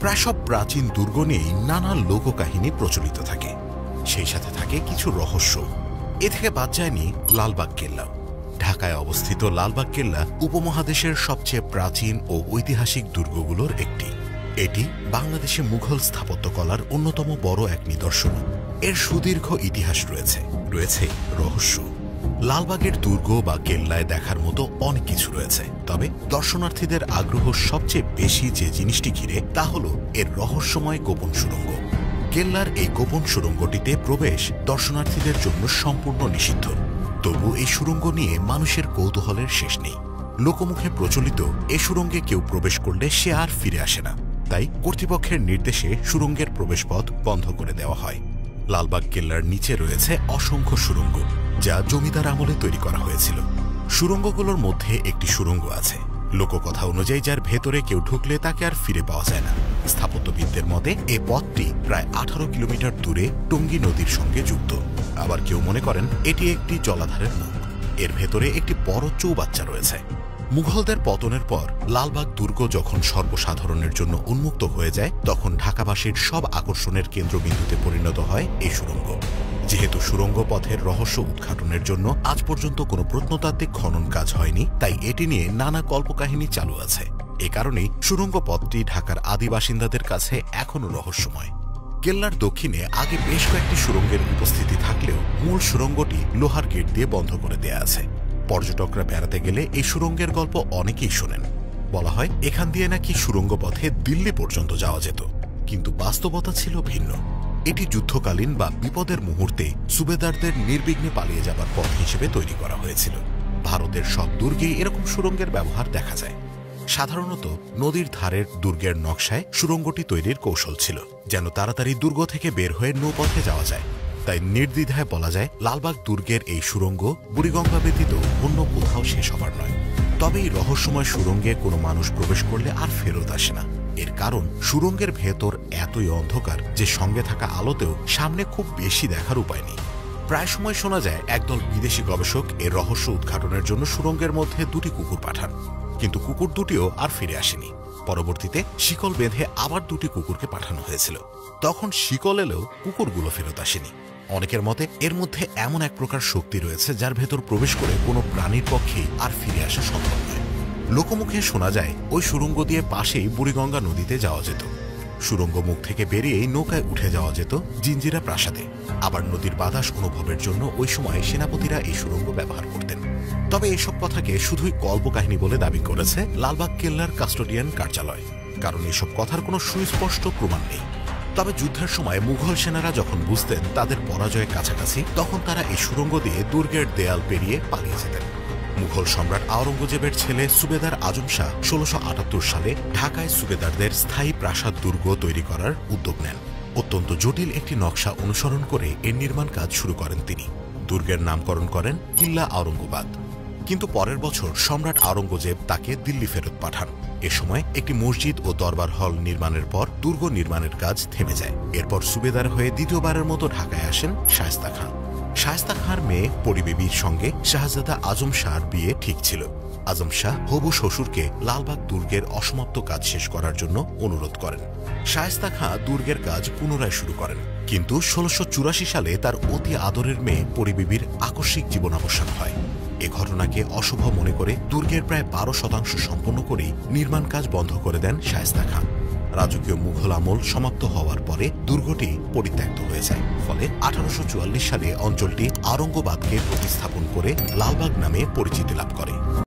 প্রায় সব প্রাচীন দুর্গ নিয়েই নানা লোককাহিনী প্রচলিত থাকে, সেই সাথে থাকে কিছু রহস্য। এ থেকে বাদ যায়নি লালবাগ কেল্লা। ঢাকায় অবস্থিত লালবাগ কেল্লা উপমহাদেশের সবচেয়ে প্রাচীন ও ঐতিহাসিক দুর্গগুলোর একটি। এটি বাংলাদেশে মুঘল স্থাপত্যকলার অন্যতম বড় এক নিদর্শন। এর সুদীর্ঘ ইতিহাস রয়েছে রহস্য। লালবাগের দুর্গ বা কেল্লায় দেখার মতো অনেক কিছু রয়েছে, তবে দর্শনার্থীদের আগ্রহ সবচেয়ে বেশি যে জিনিসটি ঘিরে তা হল এর রহস্যময় গোপন সুড়ঙ্গ। কেল্লার এই গোপন সুড়ঙ্গটিতে প্রবেশ দর্শনার্থীদের জন্য সম্পূর্ণ নিষিদ্ধ। তবু এই সুড়ঙ্গ নিয়ে মানুষের কৌতূহলের শেষ নেই। লোকমুখে প্রচলিত এ সুড়ঙ্গে কেউ প্রবেশ করলে সে আর ফিরে আসে না, তাই কর্তৃপক্ষের নির্দেশে সুড়ঙ্গের প্রবেশপথ বন্ধ করে দেওয়া হয়। লালবাগ কেল্লার নিচে রয়েছে অসংখ্য সুড়ঙ্গ, যা জমিদার আমলে তৈরি করা হয়েছিল। সুড়ঙ্গগুলোর মধ্যে একটি সুড়ঙ্গ আছে লোককথা অনুযায়ী যার ভেতরে কেউ ঢুকলে তাকে আর ফিরে পাওয়া যায় না। স্থাপত্যবিদদের মতে এ পথটি প্রায় 18 কিলোমিটার দূরে টঙ্গী নদীর সঙ্গে যুক্ত। আবার কেউ মনে করেন এটি একটি জলাধারের মুখ। এর ভেতরে একটি বড় চৌবাচ্চা রয়েছে। মুঘলদের পতনের পর লালবাগ দুর্গ যখন সর্বসাধারণের জন্য উন্মুক্ত হয়ে যায়, তখন ঢাকাবাসীর সব আকর্ষণের কেন্দ্রবিন্দুতে পরিণত হয় এই সুড়ঙ্গ। যেহেতু সুড়ঙ্গ পথের রহস্য উদ্ঘাটনের জন্য আজ পর্যন্ত কোনো প্রত্নতাত্ত্বিক খনন কাজ হয়নি, তাই এটি নিয়ে নানা কল্পকাহিনী চালু আছে। এ কারণেই সুড়ঙ্গ পথটি ঢাকার আদি বাসিন্দাদের কাছে এখনও রহস্যময়। কেল্লার দক্ষিণে আগে বেশ কয়েকটি সুড়ঙ্গের উপস্থিতি থাকলেও মূল সুড়ঙ্গটি লোহার গেট দিয়ে বন্ধ করে দেয়া আছে। পর্যটকরা বেড়াতে গেলে এই সুড়ঙ্গের গল্প অনেকেই শোনেন। বলা হয় এখান দিয়ে নাকি সুড়ঙ্গ পথে দিল্লি পর্যন্ত যাওয়া যেত, কিন্তু বাস্তবতা ছিল ভিন্ন। এটি যুদ্ধকালীন বা বিপদের মুহূর্তে সুবেদারদের নির্বিঘ্নে পালিয়ে যাবার পথ হিসেবে তৈরি করা হয়েছিল। ভারতের সব দুর্গেই এরকম সুড়ঙ্গের ব্যবহার দেখা যায়। সাধারণত নদীর ধারের দুর্গের নকশায় সুড়ঙ্গটি তৈরির কৌশল ছিল, যেন তাড়াতাড়ি দুর্গ থেকে বের হয়ে নৌপথে যাওয়া যায়। তাই নির্দ্বিধায় বলা যায় লালবাগ দুর্গের এই সুড়ঙ্গ বুড়িগঙ্গা ব্যতীত অন্য কোথাও শেষ হবার নয়। তবে এই রহস্যময় সুড়ঙ্গে কোনো মানুষ প্রবেশ করলে আর ফেরত আসে না। এর কারণ সুড়ঙ্গের ভেতর এতই অন্ধকার যে সঙ্গে থাকা আলোতেও সামনে খুব বেশি দেখার উপায় নেই। প্রায় সময় শোনা যায় একদল বিদেশি গবেষক এর রহস্য উদ্ঘাটনের জন্য সুড়ঙ্গের মধ্যে 2টি কুকুর পাঠান, কিন্তু কুকুর দুটিও আর ফিরে আসেনি। পরবর্তীতে শিকল বেঁধে আবার 2টি কুকুরকে পাঠানো হয়েছিল। তখন শিকল এলেও কুকুরগুলো ফেরত আসেনি। অনেকের মতে এর মধ্যে এমন এক প্রকার শক্তি রয়েছে যার ভেতর প্রবেশ করে কোনো প্রাণীর পক্ষেই আর ফিরে আসা সম্ভব নয়। লোকমুখে শোনা যায় ওই সুড়ঙ্গ দিয়ে পাশেই বুড়িগঙ্গা নদীতে যাওয়া যেত। সুড়ঙ্গ মুখ থেকে বেরিয়েই নৌকায় উঠে যাওয়া যেত জিঞ্জিরা প্রাসাদে। আবার নদীর বাতাস অনুভবের জন্য ওই সময় সেনাপতিরা এই সুড়ঙ্গ ব্যবহার করতেন। তবে এসব কথাকে শুধুই কল্পকাহিনী বলে দাবি করেছে লালবাগ কেল্লার কাস্টোডিয়ান কার্যালয়, কারণ এসব কথার কোনো সুস্পষ্ট প্রমাণ নেই। তবে যুদ্ধের সময় মুঘল সেনারা যখন বুঝতেন তাদের পরাজয়ের কাছাকাছি, তখন তারা এই সুড়ঙ্গ দিয়ে দুর্গের দেয়াল পেরিয়ে পালিয়ে যেতেন। মুঘল সম্রাট আওরঙ্গজেবের ছেলে সুবেদার আজম শাহ 1678 সালে ঢাকায় সুবেদারদের স্থায়ী প্রাসাদ দুর্গ তৈরি করার উদ্যোগ নেন। অত্যন্ত জটিল একটি নকশা অনুসরণ করে এর নির্মাণ কাজ শুরু করেন তিনি। দুর্গের নামকরণ করেন কিল্লা আওরঙ্গাবাদ। কিন্তু পরের বছর সম্রাট আওরঙ্গজেব তাকে দিল্লি ফেরত পাঠান। এ সময় একটি মসজিদ ও দরবার হল নির্মাণের পর দুর্গ নির্মাণের কাজ থেমে যায়। এরপর সুবেদার হয়ে দ্বিতীয়বারের মতো ঢাকায় আসেন শায়েস্তা খাঁ। শায়েস্তা খাঁর মেয়ে পরিবেবীর সঙ্গে শাহজাদা আজম শাহর বিয়ে ঠিক ছিল। আজম শাহ হবু শ্বশুরকে লালবাগ দুর্গের অসমাপ্ত কাজ শেষ করার জন্য অনুরোধ করেন। শায়েস্তা খাঁ দুর্গের কাজ পুনরায় শুরু করেন, কিন্তু 1684 সালে তার অতি আদরের মেয়ে পরিবেবীর আকস্মিক জীবনাবসান হয়। এ ঘটনাকে অশুভ মনে করে দুর্গের প্রায় 12% সম্পন্ন করেই নির্মাণ কাজ বন্ধ করে দেন শায়েস্তা খাঁ। রাজকীয় মুঘল আমল সমাপ্ত হওয়ার পরে দুর্গটি পরিত্যক্ত হয়ে যায়। ফলে 1844 সালে অঞ্চলটি আওরঙ্গাবাদকে প্রতিস্থাপন করে লালবাগ নামে পরিচিতি লাভ করে।